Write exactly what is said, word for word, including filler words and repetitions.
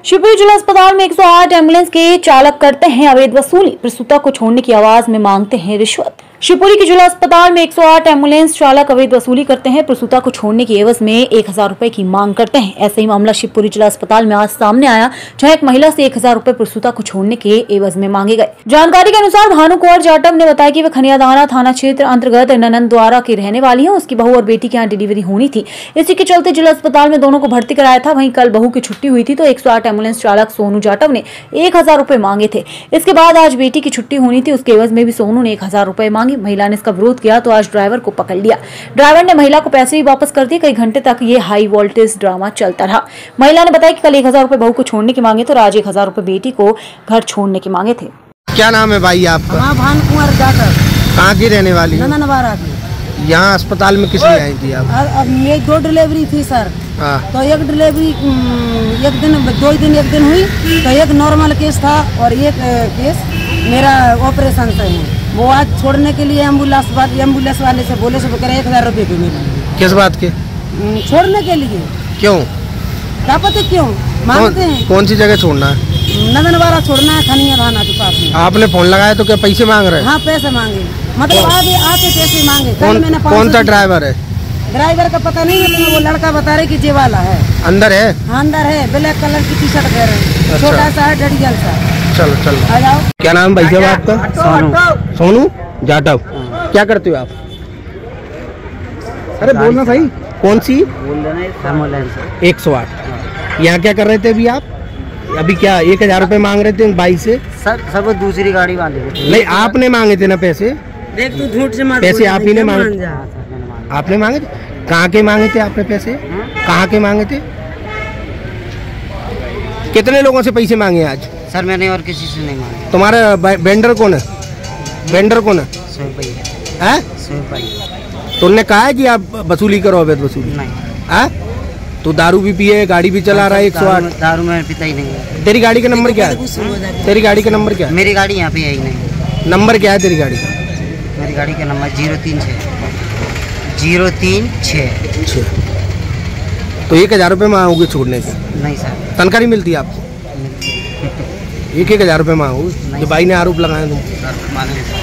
शिवपुरी जिला अस्पताल में एक सौ आठ एम्बुलेंस के चालक करते हैं अवैध वसूली, प्रसूता को छोड़ने की आवाज में मांगते हैं रिश्वत। शिवपुरी के जिला अस्पताल में एक सौ आठ एम्बुलेंस चालक अवैध वसूली करते हैं, प्रसूता को छोड़ने की एवज में एक हजार रूपए की मांग करते हैं। ऐसे ही मामला शिवपुरी जिला अस्पताल में आज सामने आया, जहां एक महिला से एक हजार रूपए प्रसूता को छोड़ने के एवज में मांगे गए। जानकारी के अनुसार भानु कुंवर जाटव ने बताया कि वे खनियादाना थाना क्षेत्र अंतर्गत ननंद द्वारा की रहने वाली है। उसकी बहू और बेटी के यहाँ डिलीवरी होनी थी, इसी के चलते जिला अस्पताल में दोनों को भर्ती कराया था। वहीं कल बहू की छुट्टी हुई थी तो एक सौ आठ एम्बुलेंस चालक सोनू जाटव ने एक हजार रूपए मांगे थे। इसके बाद आज बेटी की छुट्टी होनी थी, उसके एवज में भी सोनू ने एक हजार रूपए मांगे। महिला ने इसका विरोध किया तो आज ड्राइवर को पकड़ लिया। ड्राइवर ने महिला को पैसे भी वापस कर दिए। कई घंटे तक ये हाई वोल्टेज ड्रामा चलता रहा। महिला ने बताया कि कल एक हजार रूपए बहू को छोड़ने के मांगे तो आज एक हजार रूपए बेटी को घर छोड़ने के मांगे थे। क्या नाम है भाई आपका? हाँ, भानु कुंवर जाटव। कहाँ की रहने वाली है? नंदनवारा की। यहाँ अस्पताल में किस लिए आई थी आप? अब ये दो डिलीवरी थी सर। हाँ। तो एक डिलीवरी एक दिन दो दिन एक दिन हुई तो एक नॉर्मल केस था और एक केस मेरा ऑपरेशन से है। वो आज छोड़ने के लिए एम्बुलेंस एम्बुलेंस वाले से बोले से वो करे एक हजार रुपये भी मिले। किस बात के? छोड़ने के लिए। क्यों? क्या पता क्यों मांगते हैं? कौन सी जगह छोड़ना है? नंदनवारा छोड़ना है, खनियादाना के पास में। आपने फोन लगाया तो क्या पैसे मांग रहे हैं? हाँ, पैसे मांगे, मतलब आगे आके पैसे मांगे। कौन, मैंने कौन सा ड्राइवर है? ड्राइवर का पता नहीं है, वो लड़का बता रहे कि जे वाला है। अंदर है? हाँ, अंदर है, ब्लैक कलर की टी शर्ट पहन रहे, छोटा सा है, डडियल सा। चलो चलो आ जाओ। क्या नाम भाई साहब आपका? सोनू। सोनू जाटव। क्या करते हो आप? अरे बोलना भाई। कौन सी? एम्बुलेंस एक सौ आठ। यहाँ क्या कर रहे थे अभी आप? अभी क्या एक हजार रूपए मांग रहे थे बाई से? सर सर वो दूसरी गाड़ी वाले नहीं, आपने मांगे थे ना पैसे? देख तू झूठ से पैसे आप ही ने मांगे? आपने मांगे थे? कहाँ के मांगे थे आपने पैसे? कहाँ के मांगे थे? कितने लोगों से पैसे मांगे आज? सर मैंने और किसी से नहीं मांगे। तुम्हारा वेंडर कौन है? वेंडर कौन है? सौ रुपये है? सौ रुपये। तुमने कहा है कि आप वसूली करो अवैध वसूली? नहीं। है? तो दारू भी पिए, गाड़ी भी चला रहा है एक सौ आठ। दारू में पीता ही नहीं है। तेरी गाड़ी का नंबर क्या है? तेरी गाड़ी का नंबर क्या है? मेरी गाड़ी यहाँ पे है ही नहीं। नंबर क्या है तेरी गाड़ी का? मेरी गाड़ी का नंबर जीरो तीन छः जीरो तीन छः छः। तो एक हजार रुपये मांगोगे छोड़ने के? नहीं सर, तनख्वाह नहीं मिलती आपको? एक एक हजार रुपये मांगोगे? जो भाई ने आरोप लगाया तुम?